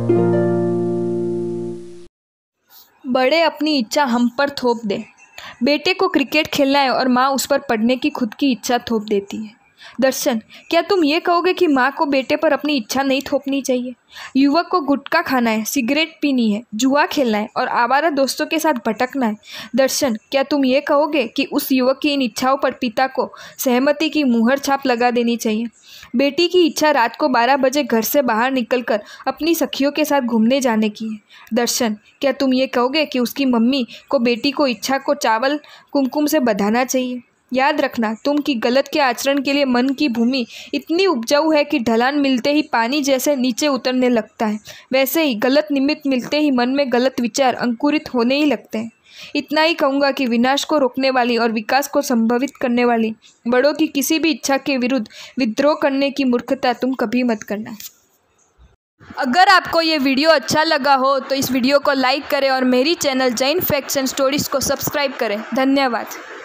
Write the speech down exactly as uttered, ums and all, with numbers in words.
बड़े अपनी इच्छा हम पर थोप दें। बेटे को क्रिकेट खेलना है और माँ उस पर पढ़ने की खुद की इच्छा थोप देती है। दर्शन, क्या तुम ये कहोगे कि माँ को बेटे पर अपनी इच्छा नहीं थोपनी चाहिए? युवक को गुटखा खाना है, सिगरेट पीनी है, जुआ खेलना है और आवारा दोस्तों के साथ भटकना है। दर्शन, क्या तुम ये कहोगे कि उस युवक की इन इच्छाओं पर पिता को सहमति की मुहर छाप लगा देनी चाहिए? बेटी की इच्छा रात को बारह बजे घर से बाहर निकलकर अपनी सखियों के साथ घूमने जाने की है। दर्शन, क्या तुम ये कहोगे कि उसकी मम्मी को बेटी को इच्छा को चावल कुमकुम से बंधाना चाहिए? याद रखना, तुम की गलत के आचरण के लिए मन की भूमि इतनी उपजाऊ है कि ढलान मिलते ही पानी जैसे नीचे उतरने लगता है, वैसे ही गलत निमित्त मिलते ही मन में गलत विचार अंकुरित होने ही लगते हैं। इतना ही कहूँगा कि विनाश को रोकने वाली और विकास को संभवित करने वाली बड़ों की किसी भी इच्छा के विरुद्ध विद्रोह करने की मूर्खता तुम कभी मत करना। अगर आपको ये वीडियो अच्छा लगा हो तो इस वीडियो को लाइक करें और मेरी channel Jain facts and stories को सब्सक्राइब करें। धन्यवाद।